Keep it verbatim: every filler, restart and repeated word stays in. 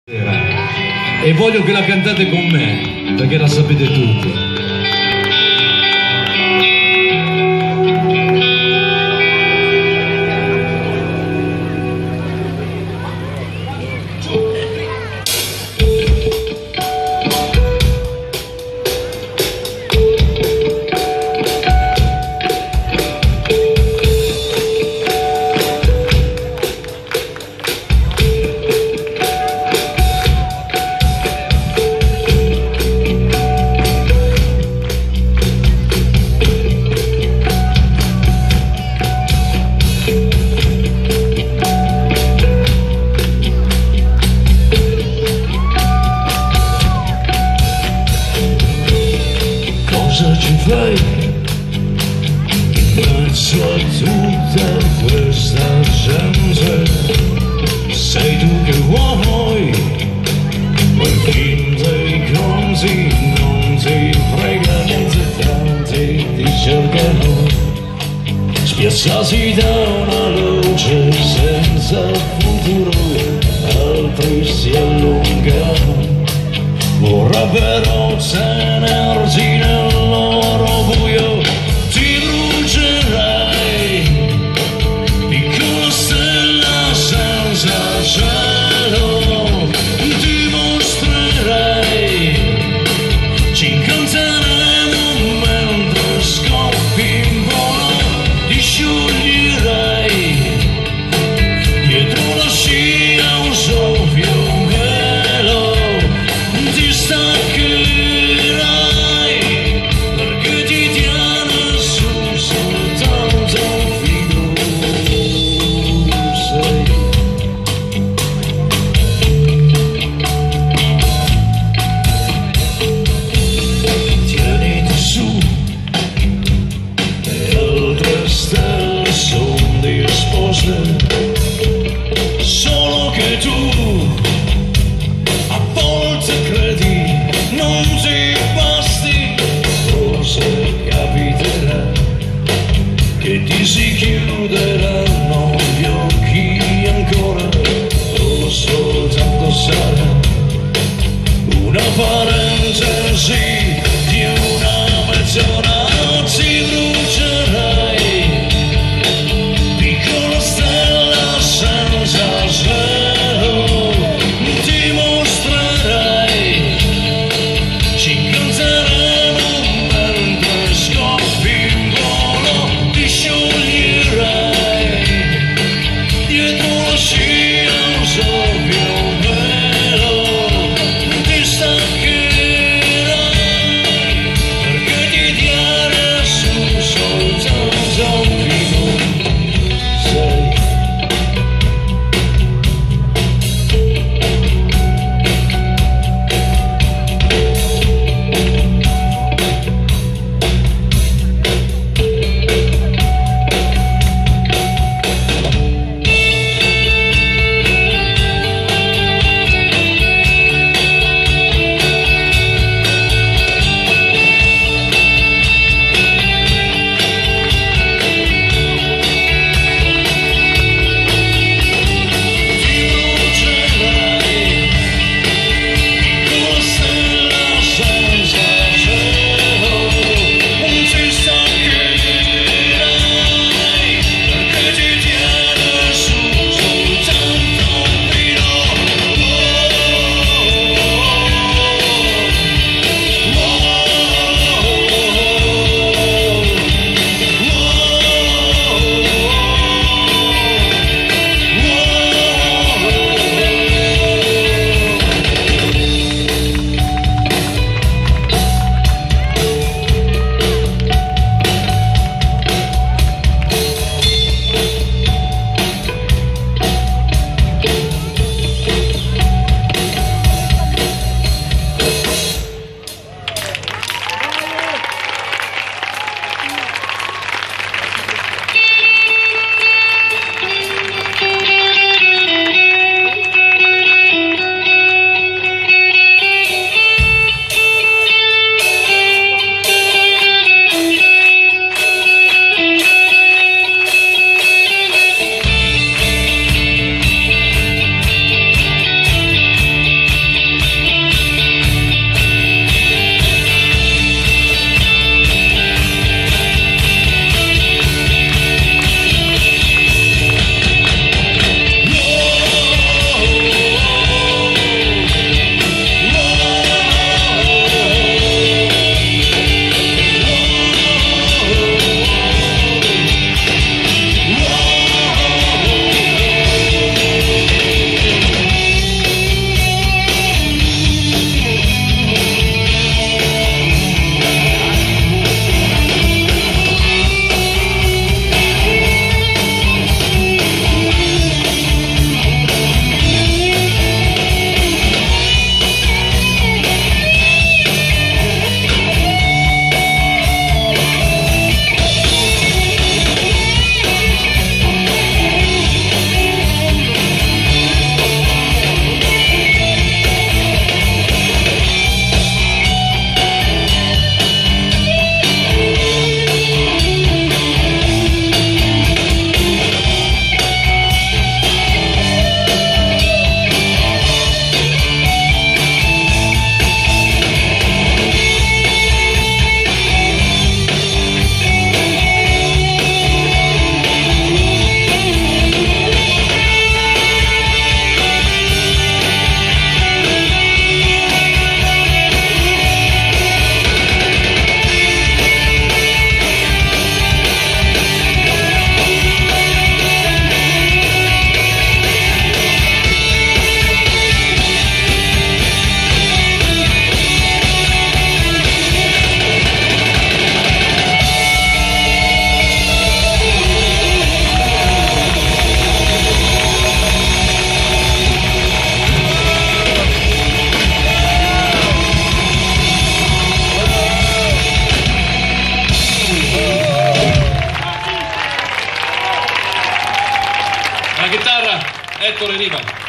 E voglio che la cantate con me, perché la sapete tutti. Cosa ci fai in mezzo a tutta questa gente? Sei tu che vuoi, quel fin dei conti non ti frega niente, tanti ti cercano, spiazzati da una luce senza futuro, altri si allungano. Vorrebbero tenerti nel loro buio, ti brucerai, piccola stella senza cielo, ti mostrerai, ci incanteremo mentre scoppi in volo, ti scioglierai, dietro la scia un soffio. Ti staccherai chitarra Ettore Riva.